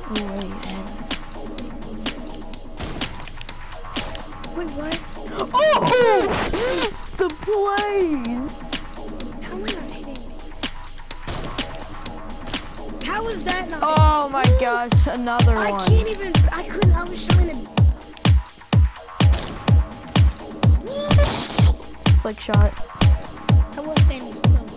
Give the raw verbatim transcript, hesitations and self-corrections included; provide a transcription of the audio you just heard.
Oh wait. Wait, what? Oh! The plays! How am I not hitting? How is that not? Oh my gosh, another I one. I can't even. I couldn't. I was showing it. Flick shot. I was standing still.